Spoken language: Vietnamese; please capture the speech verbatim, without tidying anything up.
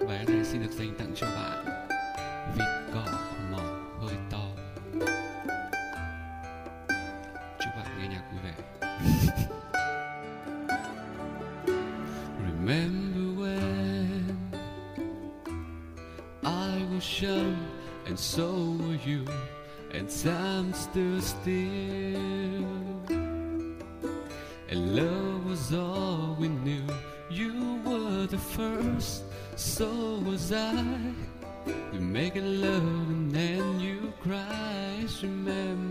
Bài hát này xin được dành tặng cho bạn Vịt cỏ màu hơi to. Chúc bạn nghe nhạc vui vẻ. Remember when I was young and so were you, and time stood still, and love was all we knew. You were the first, so was I. We make love and then you cry. Remember